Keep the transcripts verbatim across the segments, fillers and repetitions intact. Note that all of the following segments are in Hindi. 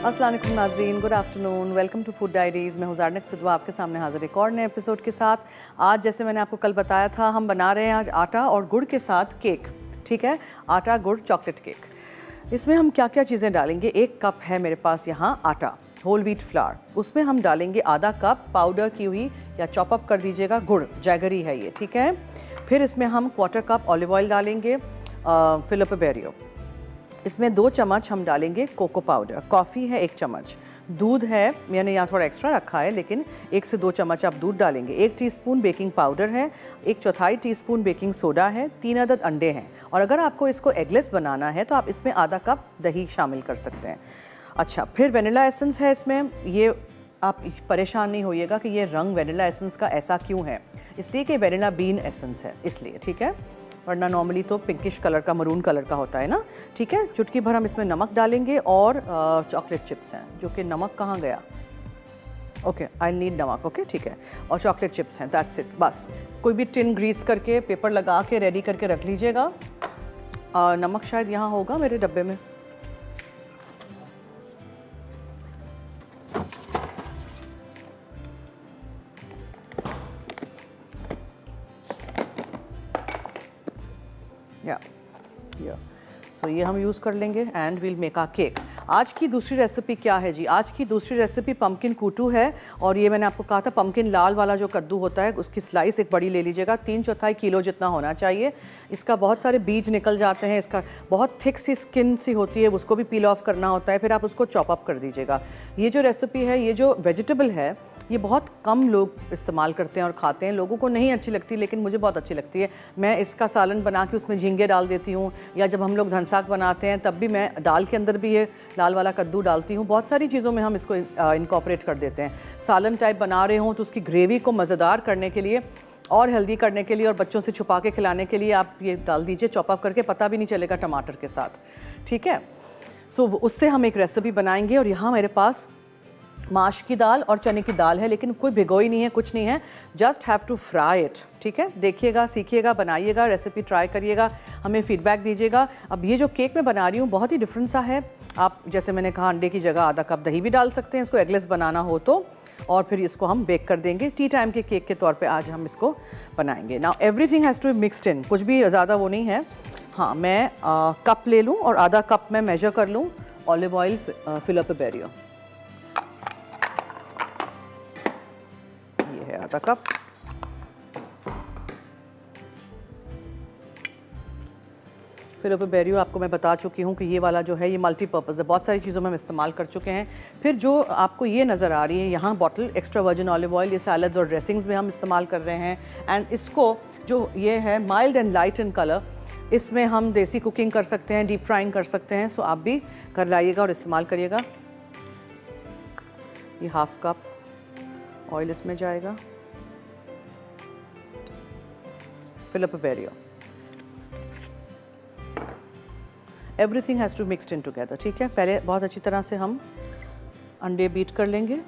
अस्सलाम वालेकुम नाज़रीन, good afternoon, welcome to Food Diaries. मैं हूँ ज़ारनक सिद्वा आपके सामने हाज़िर एक और नए एपिसोड के साथ। आज जैसे मैंने आपको कल बताया था, हम बना रहे हैं आज आटा और गुड़ के साथ केक। ठीक है, आटा गुड़ चॉकलेट केक। इसमें हम क्या क्या चीज़ें डालेंगे? एक कप है मेरे पास यहाँ आटा, होल व्हीट फ्लावर। उसमें हम डालेंगे आधा कप पाउडर की हुई या चॉपअप कर दीजिएगा गुड़, जैगरी है ये, ठीक है। फिर इसमें हम क्वार्टर कप ऑलिव ऑयल डालेंगे, फिलिपो बेरियो। इसमें दो चम्मच हम डालेंगे कोको पाउडर। कॉफ़ी है एक चम्मच। दूध है, मैंने यहाँ थोड़ा एक्स्ट्रा रखा है, लेकिन एक से दो चम्मच आप दूध डालेंगे। एक टीस्पून बेकिंग पाउडर है, एक चौथाई टीस्पून बेकिंग सोडा है, तीन अदद अंडे हैं। और अगर आपको इसको एगलेस बनाना है तो आप इसमें आधा कप दही शामिल कर सकते हैं। अच्छा, फिर वेनिला एसेंस है इसमें। ये आप परेशान नहीं होइएगा कि ये रंग वेनिला एसेंस का ऐसा क्यों है, इसलिए कि वेनिला बीन एसेंस है इसलिए, ठीक है, वरना नॉर्मली तो पिंकिश कलर का, मरून कलर का होता है ना। ठीक है, चुटकी भर हम इसमें नमक डालेंगे और चॉकलेट चिप्स हैं, जो कि नमक कहाँ गया? ओके, आई नीड नमक। ओके, ठीक है, और चॉकलेट चिप्स हैं, दैट्स इट। बस कोई भी टिन ग्रीस करके पेपर लगा के रेडी करके रख लीजिएगा। नमक शायद यहाँ होगा मेरे डब्बे में। या या सो ये हम यूज़ कर लेंगे and we'll make a cake. आज की दूसरी रेसिपी क्या है जी? आज की दूसरी रेसिपी पम्पकिन कूटू है। और ये मैंने आपको कहा था, पम्पकिन लाल वाला जो कद्दू होता है उसकी स्लाइस एक बड़ी ले लीजिएगा, तीन चौथाई किलो जितना होना चाहिए। इसका बहुत सारे बीज निकल जाते हैं, इसका बहुत थिक सी स्किन सी होती है, उसको भी पील ऑफ करना होता है, फिर आप उसको चॉप अप कर दीजिएगा। ये जो रेसिपी है, ये जो वेजिटेबल है, ये बहुत कम लोग इस्तेमाल करते हैं और खाते हैं। लोगों को नहीं अच्छी लगती, लेकिन मुझे बहुत अच्छी लगती है। मैं इसका सालन बना के उसमें झींगे डाल देती हूँ, या जब हम लोग धनसाग बनाते हैं तब भी मैं दाल के अंदर भी ये लाल वाला कद्दू डालती हूँ। बहुत सारी चीज़ों में हम इसको इनकॉर्पोरेट कर देते हैं। सालन टाइप बना रहे हों तो उसकी ग्रेवी को मज़ेदार करने के लिए और हेल्दी करने के लिए और बच्चों से छुपा के खिलाने के लिए आप ये डाल दीजिए चॉप अप करके, पता भी नहीं चलेगा टमाटर के साथ, ठीक है। सो उससे हम एक रेसिपी बनाएंगे। और यहाँ मेरे पास माश की दाल और चने की दाल है, लेकिन कोई भिगोई नहीं है, कुछ नहीं है, just have to fry it. ठीक है, देखिएगा, सीखिएगा, बनाइएगा, रेसिपी ट्राई करिएगा, हमें फीडबैक दीजिएगा। अब ये जो केक मैं बना रही हूँ बहुत ही डिफरेंट सा है। आप जैसे मैंने कहा, अंडे की जगह आधा कप दही भी डाल सकते हैं इसको एगलेस बनाना हो तो, और फिर इसको हम बेक कर देंगे। टी टाइम के केक के तौर पे आज हम इसको बनाएंगे। Now everything has to be mixed in, कुछ भी ज़्यादा वो नहीं है। हाँ, मैं आ, कप ले लूँ और आधा कप मैं मेजर कर लूँ ऑलिव ऑयल, फिलिपो बेरियो, ये है आधा कप। फिलिपो बेरियो आपको मैं बता चुकी हूँ कि ये वाला जो है ये मल्टीपर्पज़ है, बहुत सारी चीज़ों में हम इस्तेमाल कर चुके हैं। फिर जो आपको ये नज़र आ रही है यहाँ bottle, extra virgin olive oil, ये सैलड्स और ड्रेसिंग्स में हम इस्तेमाल कर रहे हैं। एंड इसको जो ये है mild and light in colour, इसमें हम देसी कुकिंग कर सकते हैं, डीप फ्राइंग कर सकते हैं। सो आप भी कर लाइएगा और इस्तेमाल करिएगा। ये हाफ कप ऑयल इसमें जाएगा, Filippo Berio, everything has to mixed in together. ठीक है, पहले बहुत अच्छी तरह से हम अंडे बीट कर लेंगे।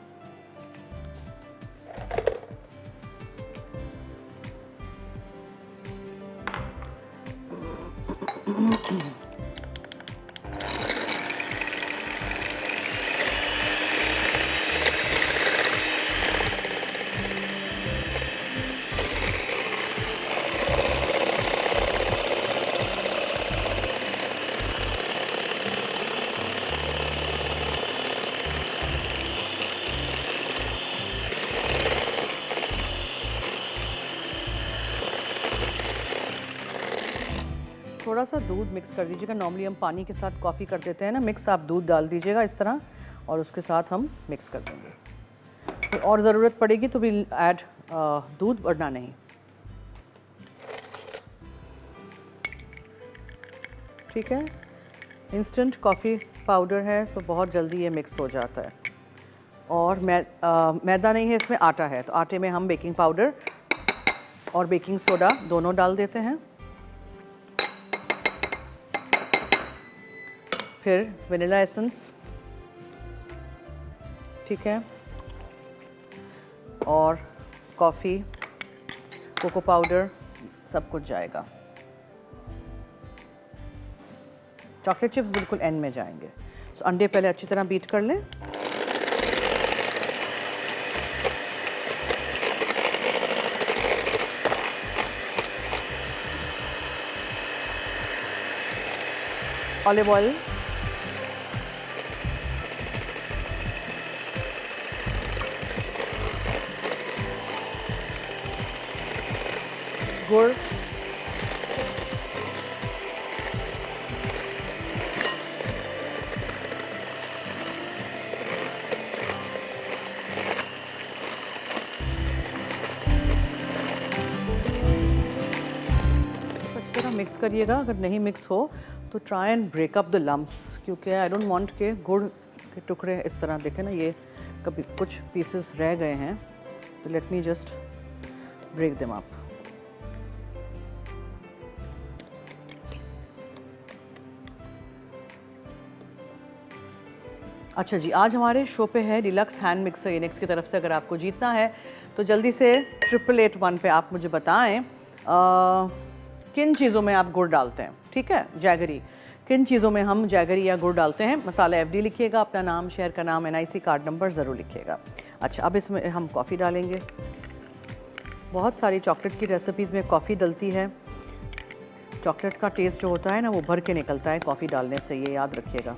थोड़ा सा दूध मिक्स कर दीजिएगा। नॉर्मली हम पानी के साथ कॉफ़ी कर देते हैं ना मिक्स, आप दूध डाल दीजिएगा इस तरह और उसके साथ हम मिक्स कर देंगे। तो और ज़रूरत पड़ेगी तो भी ऐड दूध, वरना नहीं। ठीक है, इंस्टेंट कॉफ़ी पाउडर है तो बहुत जल्दी ये मिक्स हो जाता है। और मै आ, मैदा नहीं है इसमें, आटा है, तो आटे में हम बेकिंग पाउडर और बेकिंग सोडा दोनों डाल देते हैं। फिर वेनिला एसेंस, ठीक है, और कॉफ़ी, कोको पाउडर, सब कुछ जाएगा। चॉकलेट चिप्स बिल्कुल एंड में जाएंगे। so, अंडे पहले अच्छी तरह बीट कर लें। ऑलिव ऑयल, गुड़, मिक्स करिएगा। अगर नहीं मिक्स हो तो try and break up the lumps, क्योंकि आई डोंट वांट के गुड़ के टुकड़े इस तरह देखें ना, ये कभी कुछ पीसेस रह गए हैं, तो let me just break them up. अच्छा जी, आज हमारे शो पे है डिलक्स हैंड मिक्सर इनेक्स की तरफ से। अगर आपको जीतना है तो जल्दी से ट्रिपल एट वन पे आप मुझे बताएं आ, किन चीज़ों में आप गुड़ डालते हैं। ठीक है, जैगरी, किन चीज़ों में हम जैगरी या गुड़ डालते हैं। मसाला एफडी लिखिएगा, अपना नाम, शहर का नाम, एनआईसी कार्ड नंबर ज़रूर लिखिएगा। अच्छा, अब इसमें हम कॉफ़ी डालेंगे। बहुत सारी चॉकलेट की रेसिपीज़ में कॉफ़ी डलती है। चॉकलेट का टेस्ट जो होता है ना, वो भर के निकलता है कॉफ़ी डालने से, ये याद रखिएगा।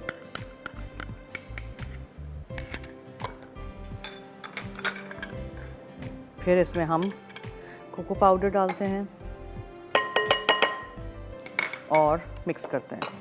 फिर इसमें हम कोको पाउडर डालते हैं और मिक्स करते हैं।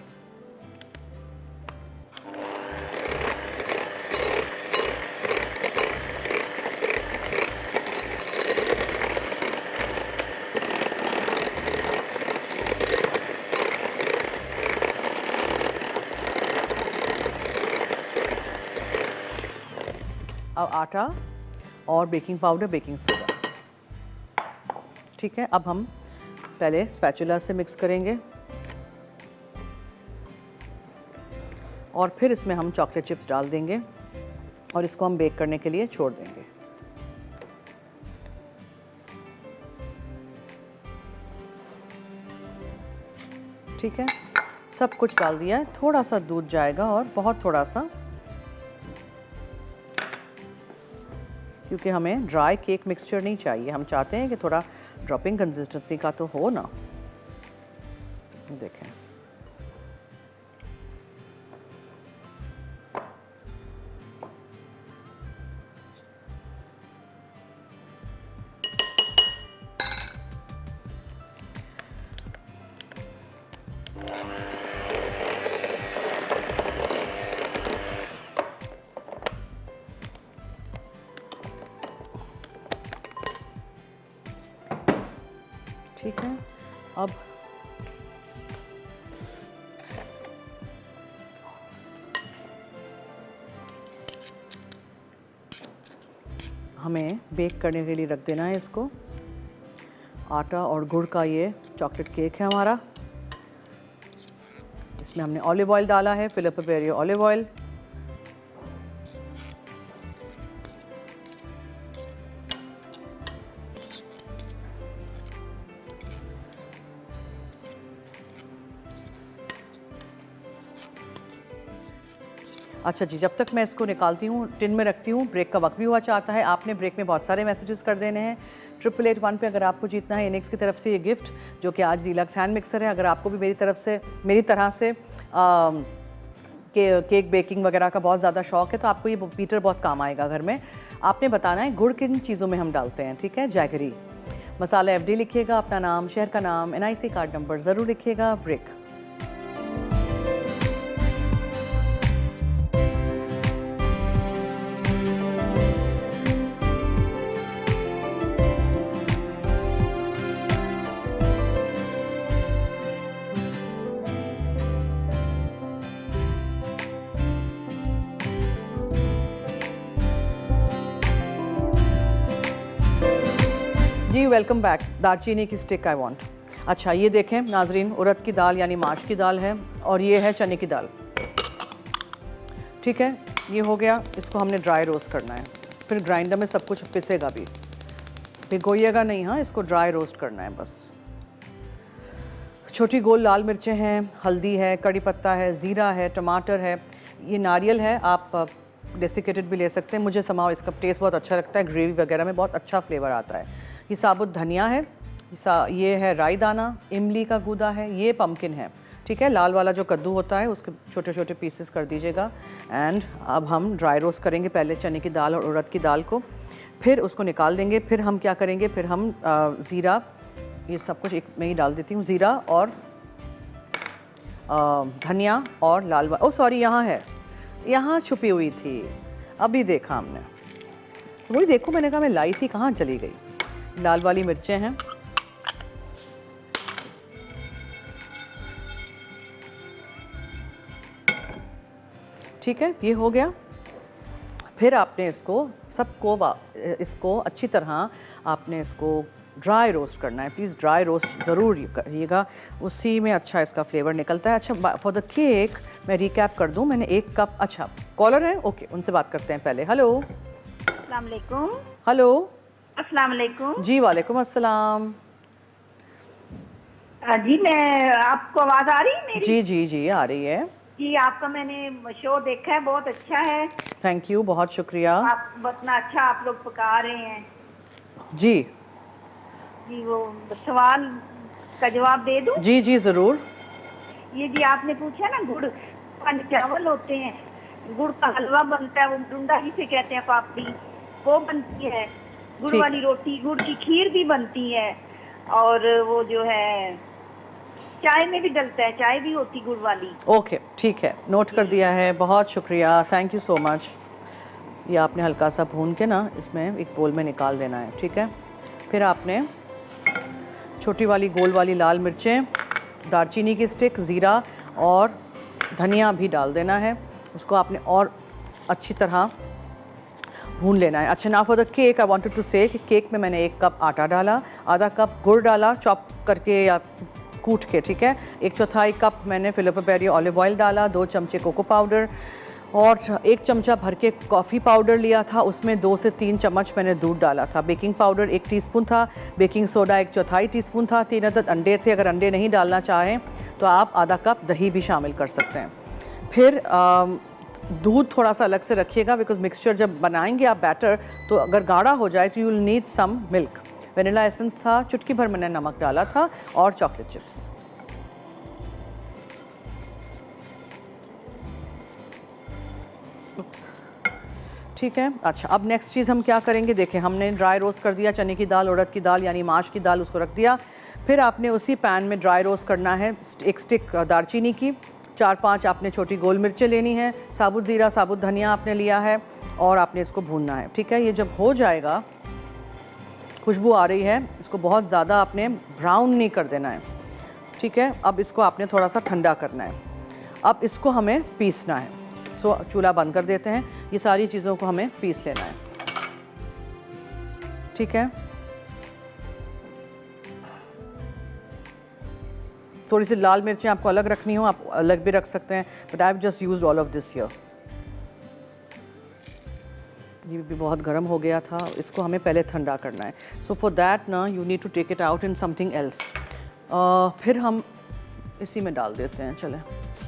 अब आटा और बेकिंग पाउडर, बेकिंग सोडा। ठीक है, अब हम पहले स्पैचुला से मिक्स करेंगे और फिर इसमें हम चॉकलेट चिप्स डाल देंगे और इसको हम बेक करने के लिए छोड़ देंगे। ठीक है, सब कुछ डाल दिया है। थोड़ा सा दूध जाएगा और बहुत थोड़ा सा, क्योंकि हमें ड्राई केक मिक्सचर नहीं चाहिए। हम चाहते हैं कि थोड़ा ड्रॉपिंग कंसिस्टेंसी का तो हो ना। देखें, ठीक है। अब हमें बेक करने के लिए रख देना है इसको। आटा और गुड़ का ये चॉकलेट केक है हमारा। इसमें हमने ऑलिव ऑयल डाला है, फिलिप पेरियो ऑलिव ऑयल। अच्छा जी, जब तक मैं इसको निकालती हूँ, टिन में रखती हूँ, ब्रेक का वक्त भी हुआ चाहता है। आपने ब्रेक में बहुत सारे मैसेजेस कर देने हैं। ट्रिपल एट वन पे अगर आपको जीतना है इनेक्स की तरफ से ये गिफ्ट, जो कि आज डीलक्स हैंड मिक्सर है। अगर आपको भी मेरी तरफ से, मेरी तरह से आ, के, केक बेकिंग वगैरह का बहुत ज़्यादा शौक है, तो आपको ये बीटर बहुत काम आएगा घर में। आपने बताना है गुड़ किन चीज़ों में हम डालते हैं। ठीक है, जैगरी, मसाला एफडी लिखिएगा, अपना नाम, शहर का नाम, एनआईसी कार्ड नंबर ज़रूर लिखिएगा। ब्रेक। जी वेलकम बैक। दालचीनी की स्टिक आई वांट। अच्छा, ये देखें नाजरीन, उड़द की दाल यानी माश की दाल है और ये है चने की दाल। ठीक है, ये हो गया। इसको हमने ड्राई रोस्ट करना है, फिर ग्राइंडर में सब कुछ पिसेगा भी, भिगोइएगा नहीं। हाँ, इसको ड्राई रोस्ट करना है बस। छोटी गोल लाल मिर्चें हैं, हल्दी है, कड़ी पत्ता है, ज़ीरा है, टमाटर है, ये नारियल है, आप डेसिकेटेड भी ले सकते हैं। मुझे समाओ इसका टेस्ट बहुत अच्छा लगता है, ग्रेवी वगैरह में बहुत अच्छा फ्लेवर आता है। ये साबुत धनिया है, ये है राई दाना, इमली का गूदा है, ये पम्पकिन है, ठीक है। लाल वाला जो कद्दू होता है उसके छोटे छोटे पीसेस कर दीजिएगा। एंड अब हम ड्राई रोस्ट करेंगे पहले चने की दाल और उड़द की दाल को, फिर उसको निकाल देंगे। फिर हम क्या करेंगे, फिर हम ज़ीरा, ये सब कुछ एक मैं ही डाल देती हूँ, ज़ीरा और धनिया और लाल, ओ सॉरी यहाँ है, यहाँ छुपी हुई थी, अभी देखा हमने, वही देखो मैंने कहा मैं लाई थी, कहाँ चली गई। लाल वाली मिर्चें हैं, ठीक है, ये हो गया। फिर आपने इसको सबको इसको अच्छी तरह आपने इसको ड्राई रोस्ट करना है। प्लीज़ ड्राई रोस्ट ज़रूर करिएगा, उसी में अच्छा इसका फ्लेवर निकलता है। अच्छा, फॉर द केक मैं रिकैप कर दूं, मैंने एक कप, अच्छा कॉलर है, ओके उनसे बात करते हैं पहले। हेलो, अस्सलाम वालेकुम। हेलो, अस्सलाम वालेकुम। जी वालेकुम अस्सलाम। जी मैं, आपको आवाज़ आ रही है मेरी? जी जी जी आ रही है जी। आपका मैंने शो देखा है, बहुत अच्छा है। थैंक यू, बहुत शुक्रिया। आप इतना अच्छा आप लोग पका रहे हैं जी जी। वो सवाल का जवाब दे दूं? जी जी ज़रूर। ये जी आपने पूछा ना, गुड़ वाले चावल होते हैं, गुड़ का हलवा बनता है, वो डुंडा जिसे कहते हैं पापड़ी, वो बनती है। गुड़ वाली रोटी, गुड़ की खीर भी बनती है, और वो जो है चाय में भी डलता है, चाय भी होती गुड़ वाली। ओके ठीक है, नोट कर दिया है, बहुत शुक्रिया, थैंक यू सो मच। ये आपने हल्का सा भून के ना इसमें एक बोल में निकाल देना है, ठीक है। फिर आपने छोटी वाली गोल वाली लाल मिर्चें, दालचीनी की स्टिक, ज़ीरा और धनिया भी डाल देना है। उसको आपने और अच्छी तरह भून लेना है। अच्छा, ना for the cake I wanted to say कि केक में मैंने एक कप आटा डाला, आधा कप गुड़ डाला चॉप करके या कूट के, ठीक है। एक चौथाई कप मैंने फिलिपो पेरी ऑलिव ऑयल डाला, दो चमचे कोको पाउडर और एक चमचा भर के कॉफ़ी पाउडर लिया था, उसमें दो से तीन चम्मच मैंने दूध डाला था। बेकिंग पाउडर एक टीस्पून था, बेकिंग सोडा एक चौथाई टीस्पून था, तीन अदद अंडे थे, अगर अंडे नहीं डालना चाहें तो आप आधा कप दही भी शामिल कर सकते हैं। फिर दूध थोड़ा सा अलग से रखिएगा, बिकॉज मिक्सचर जब बनाएंगे आप बैटर, तो अगर गाढ़ा हो जाए तो you will need some milk. Vanilla essence था, चुटकी भर मैंने नमक डाला था, और चॉकलेट चिप्स। ठीक है। अच्छा, अब नेक्स्ट चीज़ हम क्या करेंगे, देखें हमने ड्राई रोस्ट कर दिया चने की दाल, उड़द की दाल यानी माश की दाल, उसको रख दिया। फिर आपने उसी पैन में ड्राई रोस्ट करना है एक स्टिक दालचीनी की, चार पांच आपने छोटी गोल मिर्चें लेनी है, साबुत ज़ीरा साबुत धनिया आपने लिया है, और आपने इसको भूनना है, ठीक है। ये जब हो जाएगा, खुशबू आ रही है, इसको बहुत ज़्यादा आपने ब्राउन नहीं कर देना है, ठीक है। अब इसको आपने थोड़ा सा ठंडा करना है। अब इसको हमें पीसना है, सो चूल्हा बंद कर देते हैं। ये सारी चीज़ों को हमें पीस लेना है, ठीक है। थोड़ी सी लाल मिर्चें आपको अलग रखनी हो आप अलग भी रख सकते हैं, but I have just used all of this here. ये भी बहुत गर्म हो गया था, इसको हमें पहले ठंडा करना है। सो फॉर दैट ना you need to take it out in something else. फिर हम इसी में डाल देते हैं, चलें।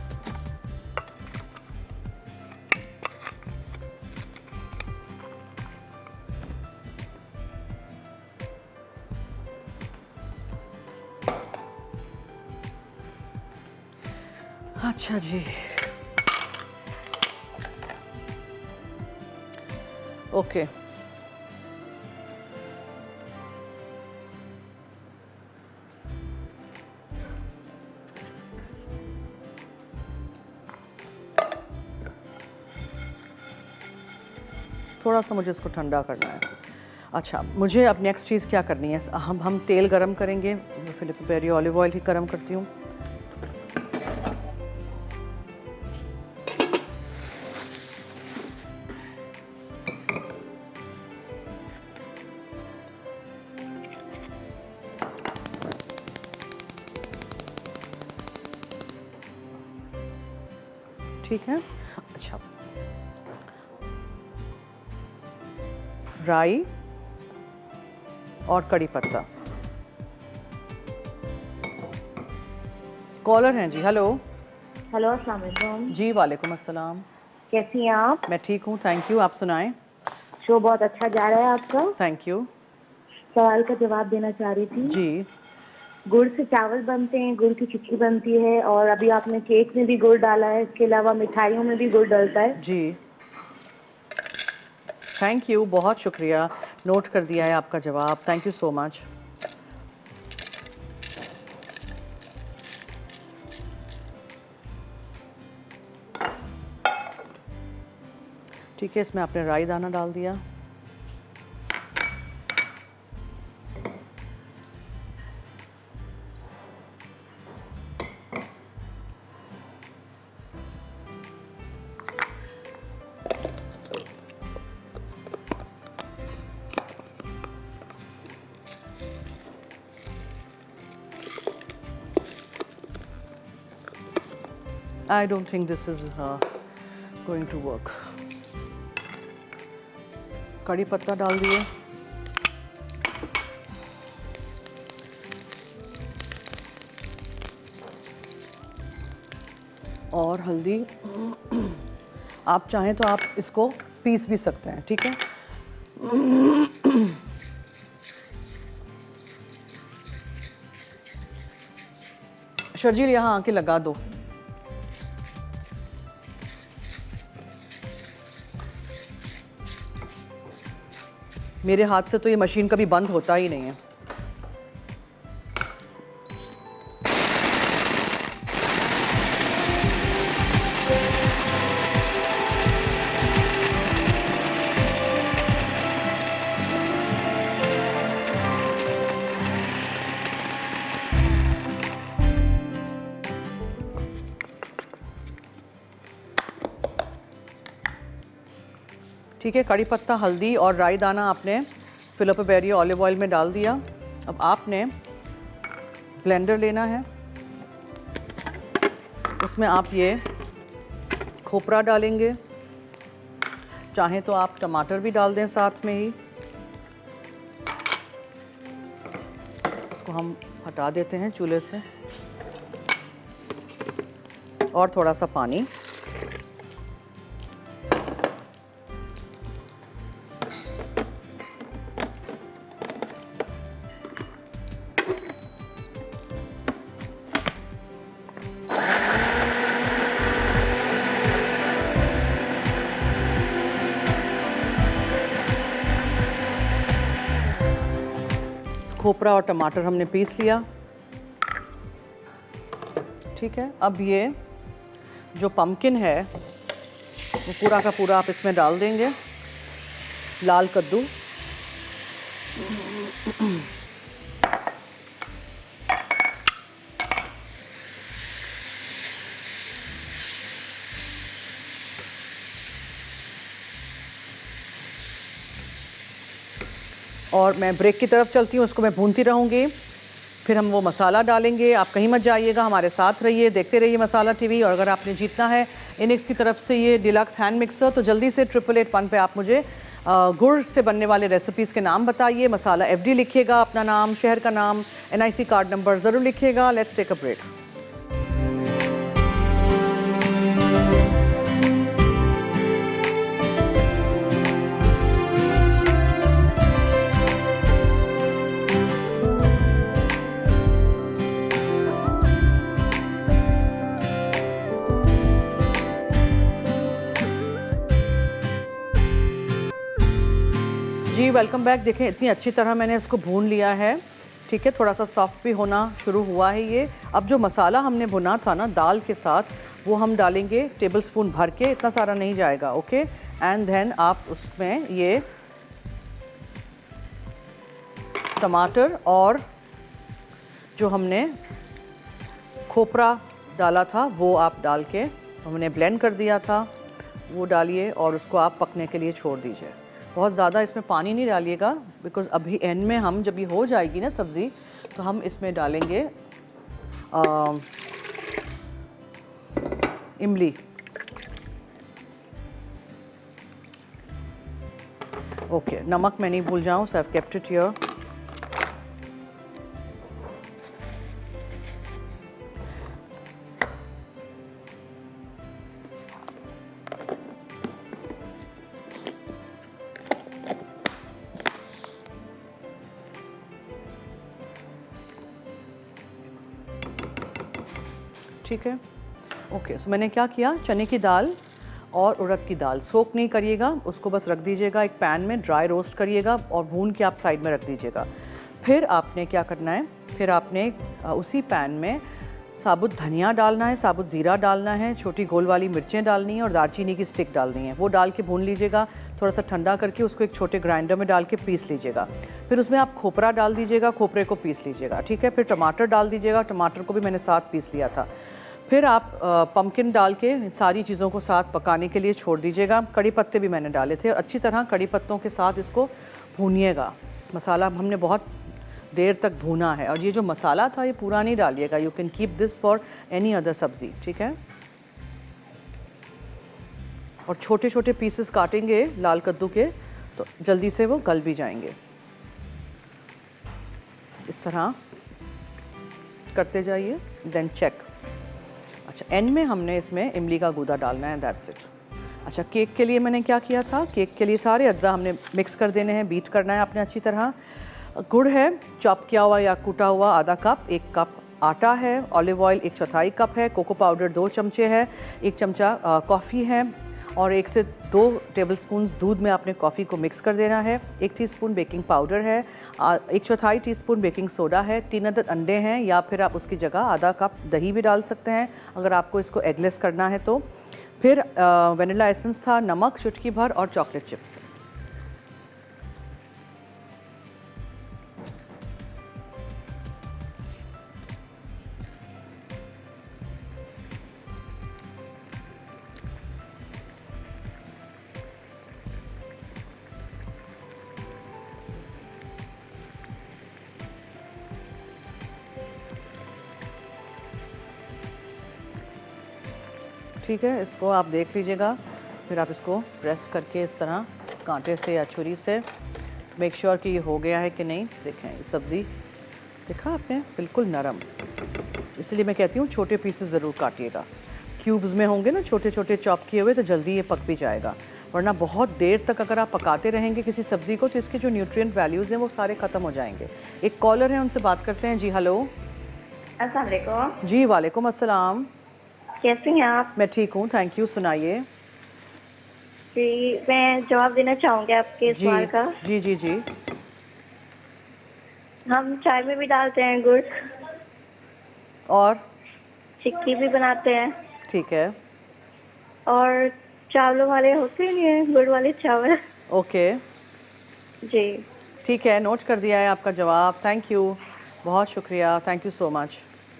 अच्छा जी, ओके। थोड़ा सा मुझे इसको ठंडा करना है। अच्छा, मुझे अब नेक्स्ट चीज़ क्या करनी है, हम हम तेल गरम करेंगे। मैं फिलिपो पेरी ऑलिव ऑयल ही गरम करती हूँ। ठीक है। अच्छा, राई और कड़ी पत्ता। कॉलर हैं जी, हेलो। हेलो, अस्सलाम वालेकुम। जी वालेकुम अस्सलाम। कैसी हैं आप? मैं ठीक हूँ, थैंक यू। आप सुनाएं। शो बहुत अच्छा जा रहा है आपका। Thank you. सवाल का जवाब देना चाह रही थी जी। गुड़ से चावल बनते हैं, गुड़ की चिक्की बनती है, और अभी आपने केक में भी गुड़ डाला है, इसके अलावा मिठाइयों में भी गुड़ डलता है। जी, थैंक यू, बहुत शुक्रिया, नोट कर दिया है आपका जवाब, थैंक यू सो मच। ठीक है, इसमें आपने राई दाना डाल दिया। I don't think this is uh, going to work. कड़ी पत्ता डाल दिए, और हल्दी। आप चाहें तो आप इसको पीस भी सकते हैं, ठीक है। शर्जील यहाँ आके लगा दो। मेरे हाथ से तो ये मशीन कभी बंद होता ही नहीं है। ठीक है, कड़ी पत्ता, हल्दी और राई दाना आपने फिलिपो बेरी ऑलिव ऑयल में डाल दिया। अब आपने ब्लेंडर लेना है, उसमें आप ये खोपरा डालेंगे, चाहें तो आप टमाटर भी डाल दें साथ में ही। इसको हम हटा देते हैं चूल्हे से, और थोड़ा सा पानी। खोपरा और टमाटर हमने पीस लिया। ठीक है, अब ये जो पम्पकिन है वो पूरा का पूरा आप इसमें डाल देंगे, लाल कद्दू। और मैं ब्रेक की तरफ चलती हूँ, उसको मैं भूनती रहूँगी। फिर हम वो मसाला डालेंगे। आप कहीं मत जाइएगा, हमारे साथ रहिए, देखते रहिए मसाला टीवी। और अगर आपने जीतना है इनिक्स की तरफ से ये डिलक्स हैंड मिक्सर, तो जल्दी से ट्रिपल एट वन पे आप मुझे गुड़ से बनने वाले रेसिपीज़ के नाम बताइए। मसाला एफ डी लिखिएगा, अपना नाम, शहर का नाम, N I C card number ज़रूर लिखिएगा। Let's take a break. जी वेलकम बैक। देखें इतनी अच्छी तरह मैंने इसको भून लिया है। ठीक है, थोड़ा सा सॉफ्ट भी होना शुरू हुआ है ये। अब जो मसाला हमने भुना था ना दाल के साथ, वो हम डालेंगे टेबल स्पून भर के, इतना सारा नहीं जाएगा। ओके, एंड देन आप उसमें ये टमाटर और जो हमने खोपरा डाला था वो आप डाल के, हमने ब्लेंड कर दिया था, वो डालिए और उसको आप पकने के लिए छोड़ दीजिए। बहुत ज़्यादा इसमें पानी नहीं डालिएगा, बिकॉज़ अभी एंड में हम जब ये हो जाएगी ना सब्ज़ी, तो हम इसमें डालेंगे आ, इमली। ओके, नमक मैं नहीं भूल जाऊँ, so I have kept it here. ठीक है। ओके, सो मैंने क्या किया, चने की दाल और उड़द की दाल सोक नहीं करिएगा, उसको बस रख दीजिएगा एक पैन में, ड्राई रोस्ट करिएगा और भून के आप साइड में रख दीजिएगा। फिर आपने क्या करना है, फिर आपने उसी पैन में साबुत धनिया डालना है, साबुत ज़ीरा डालना है, छोटी गोल वाली मिर्चें डालनी है और दालचीनी की स्टिक डालनी है। वो डाल के भून लीजिएगा, थोड़ा सा ठंडा करके उसको एक छोटे ग्राइंडर में डाल के पीस लीजिएगा। फिर उसमें आप खोपरा डाल दीजिएगा, खोपरे को पीस लीजिएगा, ठीक है। फिर टमाटर डाल दीजिएगा, टमाटर को भी मैंने साथ पीस लिया था। फिर आप पम्पकिन डाल के सारी चीज़ों को साथ पकाने के लिए छोड़ दीजिएगा। कड़ी पत्ते भी मैंने डाले थे और अच्छी तरह कड़ी पत्तों के साथ इसको भूनिएगा। मसाला हमने बहुत देर तक भूना है और ये जो मसाला था ये पूरा नहीं डालिएगा, you can keep this for any other सब्ज़ी, ठीक है। और छोटे छोटे पीसेस काटेंगे लाल कद्दू के तो जल्दी से वो गल भी जाएंगे। इस तरह करते जाइए, देन चेक। अच्छा, एंड में हमने इसमें इमली का गूदा डालना है, दैट्स इट। अच्छा, केक के लिए मैंने क्या किया था, केक के लिए सारे अज्जा हमने मिक्स कर देने हैं, बीट करना है आपने अच्छी तरह। गुड़ है चॉप किया हुआ या कूटा हुआ आधा कप, एक कप आटा है, ऑलिव ऑयल एक चौथाई कप है, कोको पाउडर दो चमचे है, एक चमचा कॉफ़ी है और एक से दो टेबलस्पून दूध में आपने कॉफ़ी को मिक्स कर देना है। एक टीस्पून बेकिंग पाउडर है, एक चौथाई टीस्पून बेकिंग सोडा है, तीन अदद अंडे हैं या फिर आप उसकी जगह आधा कप दही भी डाल सकते हैं अगर आपको इसको एगलेस करना है तो। फिर वनीला एसेंस था, नमक चुटकी भर और चॉकलेट चिप्स। ठीक है, इसको आप देख लीजिएगा। फिर आप इसको प्रेस करके इस तरह कांटे से या छुरी से मेक श्योर कि ये हो गया है कि नहीं। देखें ये सब्ज़ी, देखा आपने, बिल्कुल नरम। इसलिए मैं कहती हूँ छोटे पीसेस ज़रूर काटिएगा। क्यूब्स में होंगे ना छोटे छोटे चॉप किए हुए तो जल्दी ये पक भी जाएगा, वरना बहुत देर तक अगर आप पकाते रहेंगे किसी सब्ज़ी को तो इसके जो न्यूट्रिएंट वैल्यूज़ हैं वो सारे ख़त्म हो जाएंगे। एक कॉलर है, उनसे बात करते हैं। जी हेलो। अस्सलाम वालेकुम। जी वालेकुम अस्सलाम। कैसे हैं आप? मैं ठीक हूँ, थैंक यू। सुनाइए। जी, मैं जवाब देना चाहूँगी आपके सवाल का। जी जी जी। हम चाय में भी डालते हैं गुड़ और चिक्की भी बनाते हैं। ठीक है। और चावलों वाले होते नहीं हैं, गुड़ वाले चावल। ओके जी ठीक है, नोट कर दिया है आपका जवाब। थैंक यू, बहुत शुक्रिया, थैंक यू सो मच।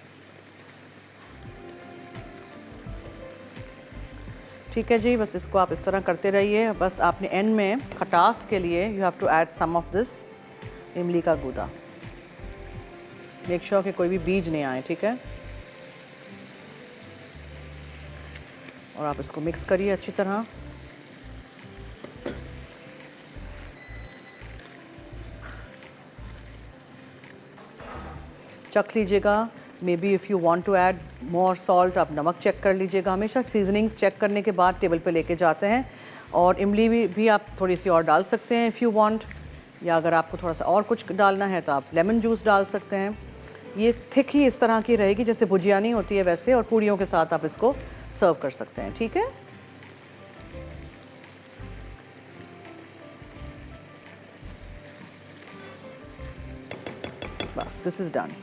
ठीक है जी, बस इसको आप इस तरह करते रहिए। बस आपने एंड में खटास के लिए you have to add some of this इमली का गूदा। मेक श्योर कि कोई भी बीज नहीं आए, ठीक है। और आप इसको मिक्स करिए अच्छी तरह। चख लीजिएगा, maybe if you want to add more salt आप नमक चेक कर लीजिएगा। हमेशा सीजनिंग्स चेक करने के बाद टेबल पे लेके जाते हैं। और इमली भी, भी आप थोड़ी सी और डाल सकते हैं इफ़ यू वांट, या अगर आपको थोड़ा सा और कुछ डालना है तो आप लेमन जूस डाल सकते हैं। ये थिक ही इस तरह की रहेगी जैसे भुजिया नहीं होती है वैसे, और पूड़ियों के साथ आप इसको सर्व कर सकते हैं, ठीक है। बस दिस इज़ डन।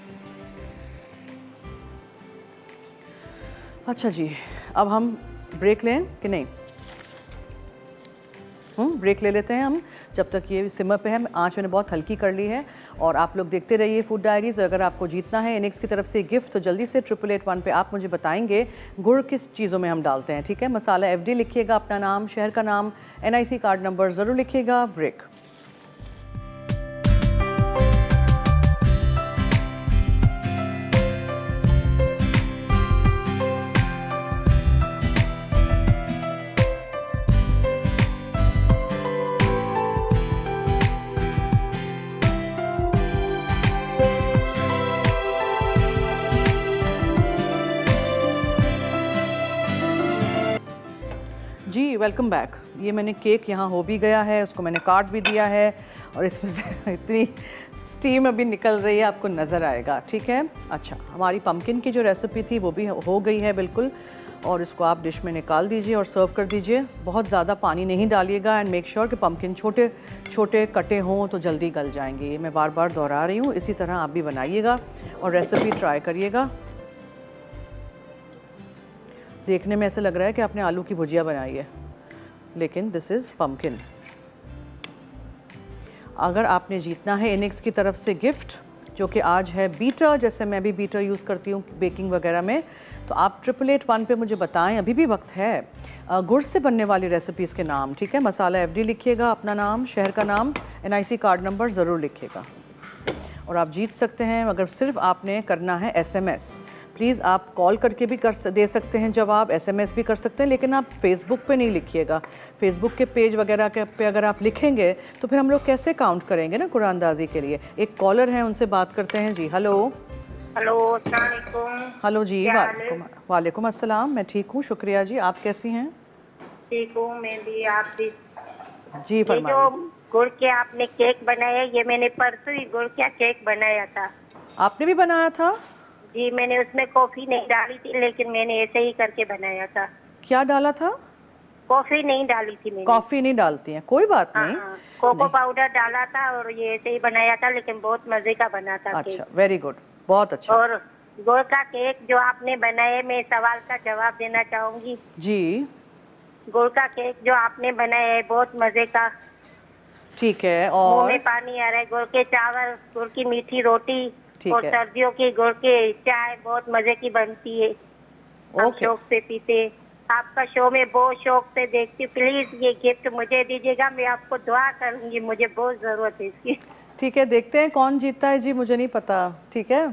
अच्छा जी, अब हम ब्रेक लें कि नहीं? हम्म ब्रेक ले लेते हैं हम, जब तक ये सिमर पे है। आँच मैंने बहुत हल्की कर ली है। और आप लोग देखते रहिए फूड डायरीज़। अगर आपको जीतना है इनिक्स की तरफ से गिफ्ट तो जल्दी से ट्रिपल एट वन पे आप मुझे बताएंगे गुड़ किस चीज़ों में हम डालते हैं, ठीक है। मसाला एफ डी लिखिएगा, अपना नाम, शहर का नाम, N I C card number ज़रूर लिखिएगा। ब्रेक। जी वेलकम बैक। ये मैंने केक यहाँ हो भी गया है, उसको मैंने काट भी दिया है और इसमें से इतनी स्टीम अभी निकल रही है, आपको नज़र आएगा, ठीक है। अच्छा, हमारी पम्पकिन की जो रेसिपी थी वो भी हो गई है बिल्कुल, और इसको आप डिश में निकाल दीजिए और सर्व कर दीजिए। बहुत ज़्यादा पानी नहीं डालिएगा एंड मेक श्योर कि पम्पकिन छोटे छोटे कटे हों तो जल्दी गल जाएंगे। ये मैं बार बार दोहरा रही हूँ, इसी तरह आप भी बनाइएगा और रेसिपी ट्राई करिएगा। देखने में ऐसे लग रहा है कि आपने आलू की भुजिया बनाई है, लेकिन दिस इज़ पम्पकिन। अगर आपने जीतना है इनिक्स की तरफ से गिफ्ट, जो कि आज है बीटर, जैसे मैं भी बीटर यूज़ करती हूँ बेकिंग वगैरह में, तो आप ट्रिपल एट वन पे मुझे बताएं, अभी भी वक्त है। गुड़ से बनने वाली रेसिपीज़ के नाम, ठीक है। मसाला एफडी लिखिएगा, अपना नाम, शहर का नाम, एनआईसी कार्ड नंबर ज़रूर लिखिएगा और आप जीत सकते हैं। अगर सिर्फ आपने करना है एसएमएस, प्लीज़ आप कॉल करके भी कर दे सकते हैं जवाब, एसएमएस भी कर सकते हैं, लेकिन आप फेसबुक पे नहीं लिखिएगा। फेसबुक के पेज वगैरह के पे अगर आप लिखेंगे तो फिर हम लोग कैसे काउंट करेंगे ना कुरानंदाजी के लिए। एक कॉलर है, उनसे बात करते हैं जी। हेलो हेलो, अस्सलाम वालेकुम। हेलो जी, वालेकुम वालेकुम अस्सलाम। मैं ठीक हूँ, शुक्रिया जी। आप कैसी हैं? ठीक हूँ मैं भी, आप भी। जी फरमाइए। जो गुड़ के आपने केक बनाया, ये मैंने परसों ही गुड़ का केक बनाया था। आपने भी बनाया था? जी, मैंने उसमें कॉफी नहीं डाली थी, लेकिन मैंने ऐसे ही करके बनाया था। क्या डाला था? कॉफी नहीं डाली थी मैंने। कॉफी नहीं डालती हैं, कोई बात नहीं। हाँ, कोको पाउडर डाला था और ये ऐसे ही बनाया था, लेकिन बहुत मजे का बना था। अच्छा, वेरी गुड, बहुत अच्छा। और गुड़ का केक जो आपने बनाया, मैं सवाल का जवाब देना चाहूंगी जी। गुड़ का केक जो आपने बनाया है बहुत मजे का, ठीक है। मुंह और में पानी आ रहा है। गुड़ के चावल, गुड़ की मीठी रोटी और है। सर्दियों की गुड़ की चाय बहुत मजे की बनती है। हम शौक से पीते। आपका शो में बहुत शौक से देखती हूँ। प्लीज ये गिफ्ट मुझे दीजिएगा, मैं आपको दुआ करूंगी, मुझे बहुत जरूरत है इसकी। ठीक है, देखते हैं कौन जीतता है जी, मुझे नहीं पता। ठीक है,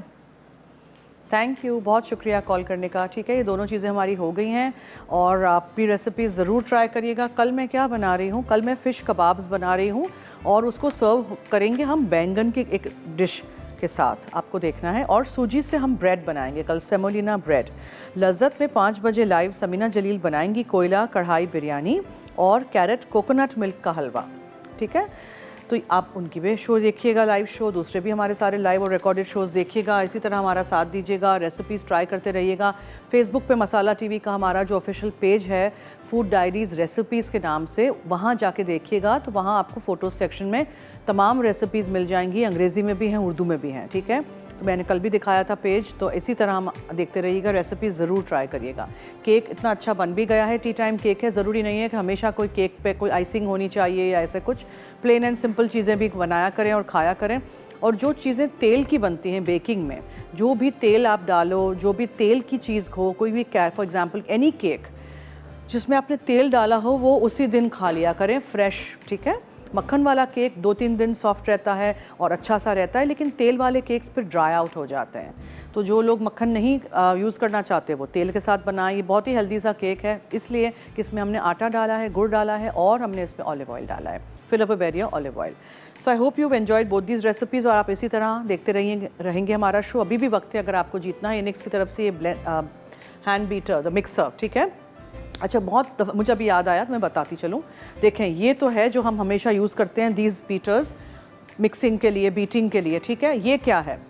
थैंक यू, बहुत शुक्रिया कॉल करने का। ठीक है, ये दोनों चीज़ें हमारी हो गई हैं और आप भी रेसिपी ज़रूर ट्राई करिएगा। कल मैं क्या बना रही हूँ, कल मैं फ़िश कबाब्स बना रही हूँ और उसको सर्व करेंगे हम बैंगन की एक डिश के साथ, आपको देखना है। और सूजी से हम ब्रेड बनाएंगे कल, सेमोलिना ब्रेड। लज्जत में पाँच बजे लाइव समीना जलील बनाएंगी कोयला कढ़ाई बिरयानी और कैरेट कोकोनट मिल्क का हलवा। ठीक है, तो आप उनकी भी शो देखिएगा, लाइव शो, दूसरे भी हमारे सारे लाइव और रिकॉर्डेड शोज़ देखिएगा। इसी तरह हमारा साथ दीजिएगा, रेसिपीज़ ट्राई करते रहिएगा। फेसबुक पे मसाला टीवी का हमारा जो ऑफिशियल पेज है फूड डायरीज़ रेसिपीज़ के नाम से, वहाँ जाके देखिएगा, तो वहाँ आपको फ़ोटो सेक्शन में तमाम रेसिपीज़ मिल जाएंगी। अंग्रेज़ी में भी हैं, उर्दू में भी हैं। ठीक है, तो मैंने कल भी दिखाया था पेज, तो इसी तरह हम देखते रहिएगा, रेसिपी ज़रूर ट्राई करिएगा। केक इतना अच्छा बन भी गया है, टी टाइम केक है, ज़रूरी नहीं है कि हमेशा कोई केक पे कोई आइसिंग होनी चाहिए या ऐसे कुछ। प्लेन एंड सिंपल चीज़ें भी बनाया करें और खाया करें। और जो चीज़ें तेल की बनती हैं बेकिंग में, जो भी तेल आप डालो, जो भी तेल की चीज़ हो, कोई भी क्या फॉर एग्ज़ाम्पल एनी केक जिसमें आपने तेल डाला हो, वो उसी दिन खा लिया करें फ्रेश। ठीक है, मक्खन वाला केक दो तीन दिन सॉफ्ट रहता है और अच्छा सा रहता है, लेकिन तेल वाले केक्स फिर ड्राई आउट हो जाते हैं। तो जो लोग मक्खन नहीं यूज़ करना चाहते वो तेल के साथ बनाएं। ये बहुत ही हेल्दी सा केक है, इसलिए कि इसमें हमने आटा डाला है, गुड़ डाला है और हमने इसमें ऑलिव ऑयल डाला है, fill up a barrier olive oil. So I hope you enjoyed both these recipes और आप इसी तरह देखते रहेंगे रहेंगे हमारा शो। अभी भी वक्त है अगर आपको जीतना है इनिक्स की तरफ से ये हैंड बीटर द मिक्सर। ठीक है, अच्छा, बहुत मुझे अभी याद आया तो मैं बताती चलूँ। देखें, ये तो है जो हम हमेशा यूज़ करते हैं दीज बीटर्स मिक्सिंग के लिए, बीटिंग के लिए। ठीक है, ये क्या है?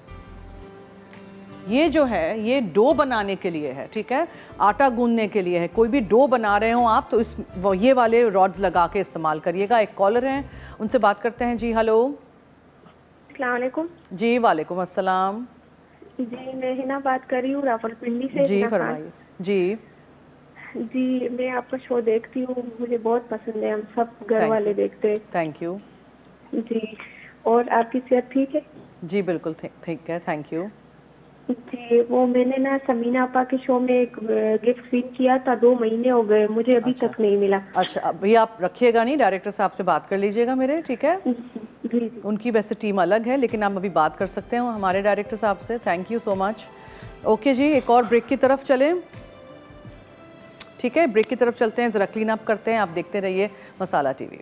ये जो है ये डो बनाने के लिए है। ठीक है, आटा गूंदने के लिए है। कोई भी डो बना रहे हो आप तो इस वो ये वाले रॉड्स लगा के इस्तेमाल करिएगा। एक कॉलर हैं, उनसे बात करते हैं जी। हेलो, अस्सलाम वालेकुम। जी वालेकुम अस्सलाम। जी, मैं हिना बात कर रही हूँ रावलपिंडी से। जी फरमाइए। जी जी, मैं आपका शो देखती हूँ, मुझे बहुत पसंद है, हम सब घर वाले देखते हैं। थैंक यू जी, और आपकी सेहत ठीक है? जी बिल्कुल ठीक है, थैंक यू। जी, वो मैंने ना समीना आपा के शो में एक गिफ्ट विन किया था, दो महीने हो गए, मुझे अभी अच्छा। तक नहीं मिला। अच्छा, अभी आप रखिएगा नहीं, डायरेक्टर साहब से बात कर लीजिएगा मेरे। ठीक है, जी, उनकी वैसे टीम अलग है, लेकिन आप अभी बात कर सकते हैं हमारे डायरेक्टर साहब से। Thank you so much. Okay जी, एक और ब्रेक की तरफ चलें। ठीक है, ब्रेक की तरफ चलते हैं, ज़रा क्लीन अप करते हैं। आप देखते रहिए मसाला टीवी।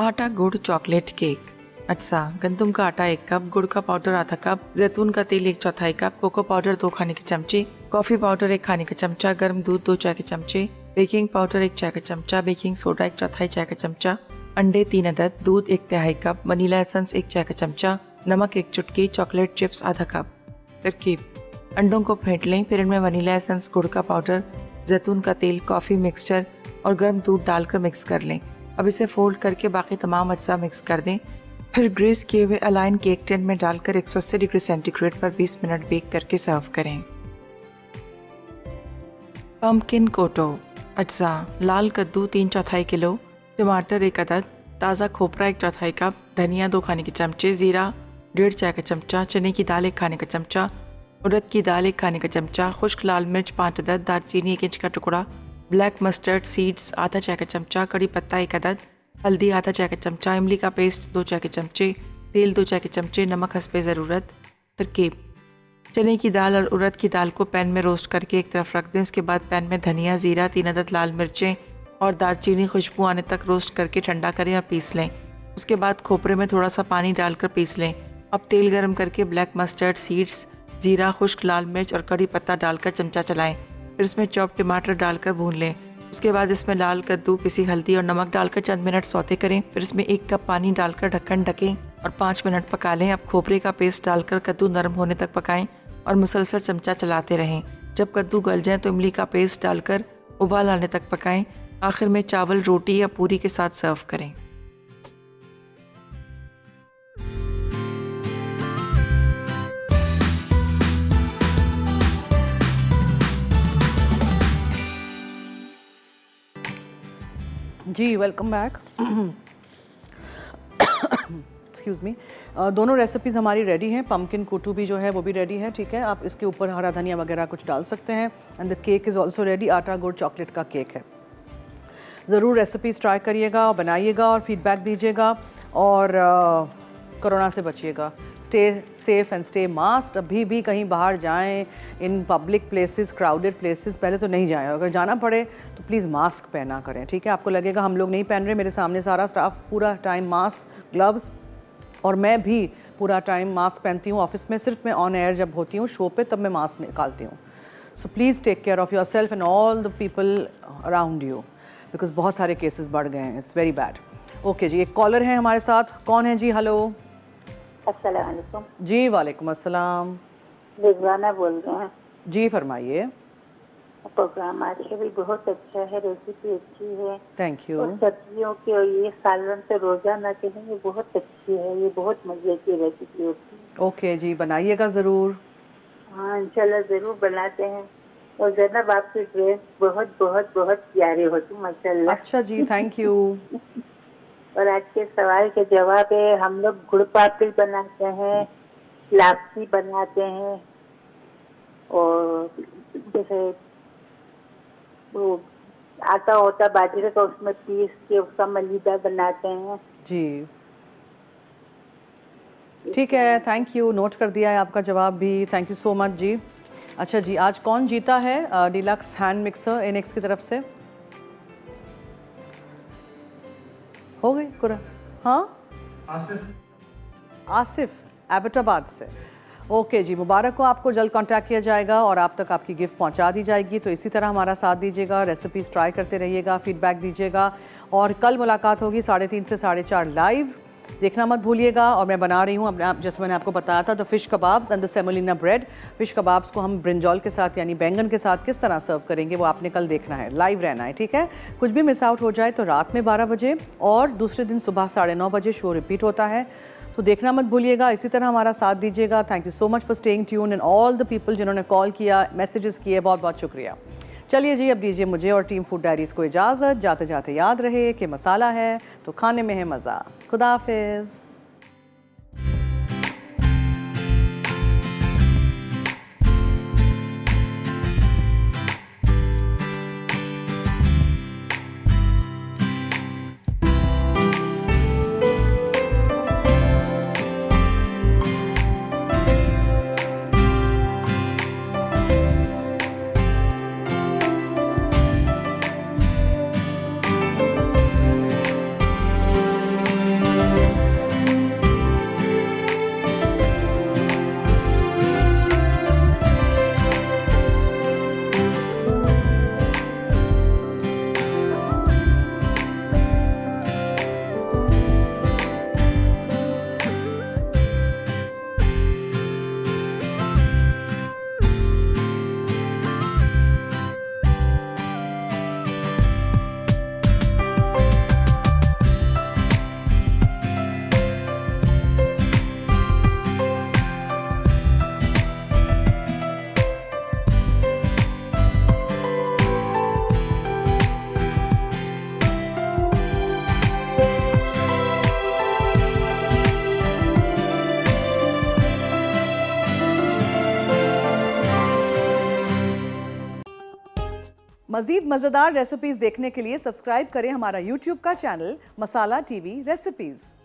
आटा गुड़ चॉकलेट केक। अच्छा, गंदम का आटा एक कप, गुड़ का पाउडर आधा कप, जैतून का तेल एक चौथाई कप, कोको पाउडर दो खाने के चमचे, कॉफी पाउडर एक खाने का चमचा, गर्म दूध दो चाय के चमचे, बेकिंग पाउडर एक चाय का चमचा, बेकिंग सोडा एक चौथाई चाय का चमचा, अंडे तीन अदद, दूध एक तिहाई कप, वनीला एसेंस एक चाय का चमचा, नमक एक चुटकी, चॉकलेट चिप्स आधा कप। तरकीब: अंडों को फेंट लें, फिर इनमें वनीला एसेंस, गुड़ का पाउडर, जैतून का तेल, कॉफ़ी मिक्सचर और गर्म दूध डालकर मिक्स कर लें। अब इसे फोल्ड करके बाकी तमाम अज्जा मिक्स कर दें। फिर ग्रीस किए हुए अलाइन केक टिन में डालकर एक सौ अस्सी डिग्री सेंटीग्रेड पर बीस मिनट बेक करके सर्व करें। पम्पकिन कोटो। अज्जा: लाल कद्दू तीन चौथाई किलो, टमाटर एक अदद, ताज़ा खोपरा एक चौथाई कप, धनिया दो खाने के चमचे, ज़ीरा डेढ़ चाय का चमचा, चने की दाल एक खाने का चमचा, उड़द की दाल एक खाने का चमचा, खुश्क लाल मिर्च पाँच अदद, दालचीनी एक इंच का टुकड़ा, ब्लैक मस्टर्ड सीड्स आधा चाय का चमचा, कड़ी पत्ता एक अदद, हल्दी आधा चाय का चमचा, इमली का पेस्ट दो चाय के चमचे, तेल दो चाय के चमचे, नमक हस्बे ज़रूरत। तरकीब: चने की दाल और उड़द की दाल को पैन में रोस्ट करके एक तरफ रख दें। उसके बाद पैन में धनिया, ज़ीरा, तीन अदद लाल मिर्चें और दालचीनी खुशबू आने तक रोस्ट करके ठंडा करें और पीस लें। उसके बाद खोपरे में थोड़ा सा पानी डालकर पीस लें। अब तेल गर्म करके ब्लैक मस्टर्ड सीड्स, ज़ीरा, खुश्क लाल मिर्च और कड़ी पत्ता डालकर चमचा चलाएं। फिर इसमें चॉप टमाटर डालकर भून लें। उसके बाद इसमें लाल कद्दू, पिसी हल्दी और नमक डालकर चंद मिनट सौते करें। फिर इसमें एक कप पानी डालकर ढक्कन ढकें और पाँच मिनट पका लें। अब खोपरे का पेस्ट डालकर कद्दू नरम होने तक पकाएं और मुसलसल चमचा चलाते रहें। जब कद्दू गल जाए तो इमली का पेस्ट डालकर उबाल आने तक पकाएं। आखिर में चावल, रोटी या पूरी के साथ सर्व करें। जी वेलकम बैक। Excuse me. दोनों रेसिपीज़ हमारी रेडी हैं। पम्पकिन कुटू भी जो है वो भी रेडी है, ठीक है। आप इसके ऊपर हरा धनिया वगैरह कुछ डाल सकते हैं। And the cake is also ready. आटा गुड़ चॉकलेट का केक है। ज़रूर रेसिपीज़ ट्राई करिएगा और बनाइएगा और फीडबैक दीजिएगा और कोरोना से बचिएगा। Stay safe and stay mask. अभी भी कहीं बाहर जाएं, in public places, crowded places, पहले तो नहीं जाएं। अगर जाना पड़े तो प्लीज़ मास्क पहना करें, ठीक है। आपको लगेगा हम लोग नहीं पहन रहे, मेरे सामने सारा स्टाफ पूरा टाइम मास्क, ग्लव्स, और मैं भी पूरा टाइम मास्क पहनती हूँ ऑफिस में। सिर्फ मैं ऑन एयर जब होती हूँ शो पे तब मैं मास्क निकालती हूँ। So please take care of yourself and all the people around you, because बहुत सारे केसेस बढ़ गए हैं। It's very bad. ओके जी, एक कॉलर है हमारे साथ। कौन है जी? हेलो। अस्सलाम वालेकुम। जी वालेकुम अस्सलाम। रिजवाना बोल रहे हैं। जी फरमाइए। प्रोग्राम आज का भी बहुत अच्छा है, रेसिपी अच्छी है। Thank you. और सब्जियों की और ये सालन से रोजाना के लिए बहुत अच्छी है, ये बहुत मजे की रेसिपी होती है। ओके जी, बनाइएगा ज़रूर। हाँ इंशाल्लाह ज़रूर बनाते हैं। और जनाब आपकी ड्रेस बहुत बहुत बहुत प्यारी होती माशाल्लाह। अच्छा जी, थैंक यू। और आज के सवाल के जवाब है, हम लोग गुड़ पापड़ी बनाते हैं, लापसी बनाते हैं, और जैसे वो आटा होता बाजरे का उसमें पीस के उसका मलीदा बनाते हैं जी। ठीक है, थैंक यू। नोट कर दिया है आपका जवाब भी। थैंक यू सो मच जी। अच्छा जी, आज कौन जीता है डिलक्स हैंड मिक्सर इनेक्स की तरफ से? हो गई कुरा? हाँ, आसिफ। आसिफ एबटाबाद से। ओके जी, मुबारक हो आपको। जल्द कांटेक्ट किया जाएगा और आप तक आपकी गिफ्ट पहुंचा दी जाएगी। तो इसी तरह हमारा साथ दीजिएगा, रेसिपीज़ ट्राई करते रहिएगा, फीडबैक दीजिएगा। और कल मुलाकात होगी साढ़े तीन से साढ़े चार लाइव। देखना मत भूलिएगा। और मैं बना रही हूँ अपने, जैसे मैंने आपको बताया था, the fish kebabs and the semolina bread. Fish kebabs को हम ब्रिंजॉल के साथ यानी बैंगन के साथ किस तरह सर्व करेंगे वो आपने कल देखना है, लाइव रहना है, ठीक है। कुछ भी मिस आउट हो जाए तो रात में बारह बजे और दूसरे दिन सुबह साढ़े नौ बजे शो रिपीट होता है, तो देखना मत भूलिएगा। इसी तरह हमारा साथ दीजिएगा। Thank you so much for staying tune and all the people जिन्होंने कॉल किया, मैसेजेस किए, बहुत बहुत शुक्रिया। चलिए जी, अब दीजिए मुझे और टीम फूड डायरीज़ को इजाज़त। जाते जाते याद रहे कि मसाला है तो खाने में है मज़ा। खुदा हाफिज़। मजीद मज़ेदार रेसिपीज़ देखने के लिए सब्सक्राइब करें हमारा यूट्यूब का चैनल मसाला टीवी रेसिपीज़।